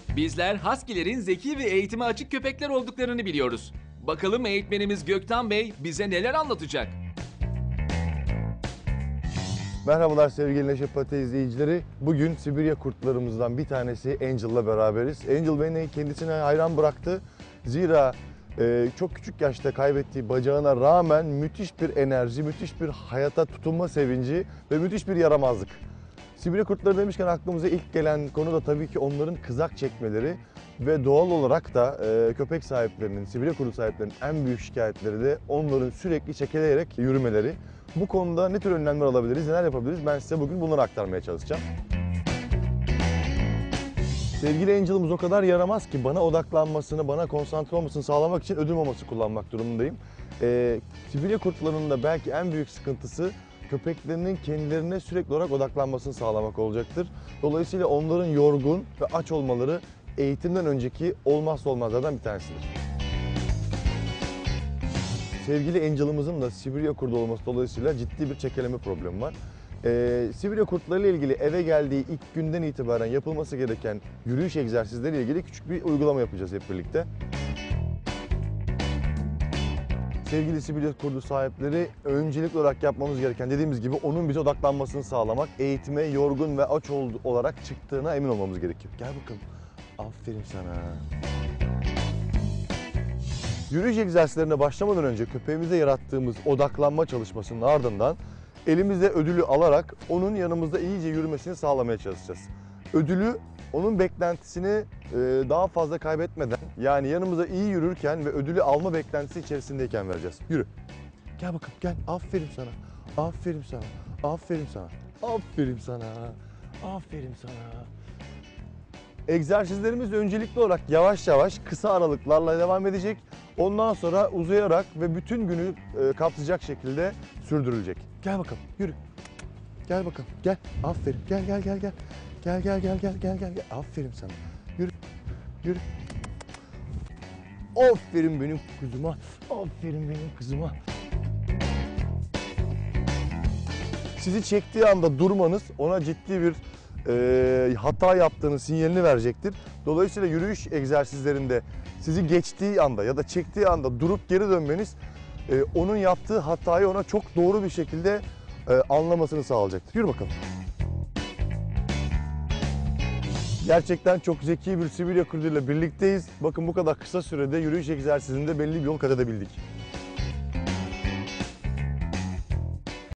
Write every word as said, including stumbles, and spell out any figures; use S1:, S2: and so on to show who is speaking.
S1: Bizler Husky'lerin zeki ve eğitime açık köpekler olduklarını biliyoruz. Bakalım eğitmenimiz Gökten Bey bize neler anlatacak?
S2: Merhabalar sevgili Neşe Pati izleyicileri. Bugün Sibirya kurtlarımızdan bir tanesi Angel'la beraberiz. Angel beni kendisine hayran bıraktı. Zira e, çok küçük yaşta kaybettiği bacağına rağmen müthiş bir enerji, müthiş bir hayata tutunma sevinci ve müthiş bir yaramazlık. Sibirya kurtları demişken aklımıza ilk gelen konu da tabii ki onların kızak çekmeleri ve doğal olarak da e, köpek sahiplerinin, Sibirya kurdu sahiplerinin en büyük şikayetleri de onların sürekli çekeleyerek yürümeleri. Bu konuda ne tür önlemler alabiliriz, neler yapabiliriz? Ben size bugün bunları aktarmaya çalışacağım. Sevgili Angel'ımız o kadar yaramaz ki bana odaklanmasını, bana konsantre olmasını sağlamak için ödül maması kullanmak durumundayım. Ee, Sibirya kurtlarının da belki en büyük sıkıntısı köpeklerinin kendilerine sürekli olarak odaklanmasını sağlamak olacaktır. Dolayısıyla onların yorgun ve aç olmaları eğitimden önceki olmazsa olmazlardan bir tanesidir. Sevgili Angel'ımızın da Sibirya kurdu olması dolayısıyla ciddi bir çekeleme problemi var. Ee, Sibirya kurtları ile ilgili eve geldiği ilk günden itibaren yapılması gereken yürüyüş egzersizleri ile ilgili küçük bir uygulama yapacağız hep birlikte. Sevgili Sibirya kurdu sahipleri, öncelikli olarak yapmamız gereken dediğimiz gibi onun bize odaklanmasını sağlamak, eğitime yorgun ve aç olarak çıktığına emin olmamız gerekiyor. Gel bakalım. Aferin sana. Yürüyüş egzersizlerine başlamadan önce köpeğimize yarattığımız odaklanma çalışmasının ardından elimizde ödülü alarak onun yanımızda iyice yürümesini sağlamaya çalışacağız. Ödülü onun beklentisini daha fazla kaybetmeden, yani yanımıza iyi yürürken ve ödülü alma beklentisi içerisindeyken vereceğiz. Yürü. Gel bakalım gel. Aferin sana. Aferin sana. Aferin sana. Aferin sana. Aferin sana. Egzersizlerimiz öncelikli olarak yavaş yavaş kısa aralıklarla devam edecek. Ondan sonra uzayarak ve bütün günü kapsayacak şekilde sürdürülecek. Gel bakalım yürü. Gel bakalım gel. Aferin. Gel gel gel gel. Gel gel gel gel gel gel. Aferin sana. Yürü. Yürü. Aferin benim kızıma. Aferin benim kızıma. Sizi çektiği anda durmanız ona ciddi bir e, hata yaptığını sinyalini verecektir. Dolayısıyla yürüyüş egzersizlerinde sizi geçtiği anda ya da çektiği anda durup geri dönmeniz e, onun yaptığı hatayı ona çok doğru bir şekilde e, anlamasını sağlayacaktır. Yürü bakalım. Gerçekten çok zeki bir Sibirya kurduyla birlikteyiz. Bakın bu kadar kısa sürede yürüyüş egzersizinde belli bir yol kat edebildik.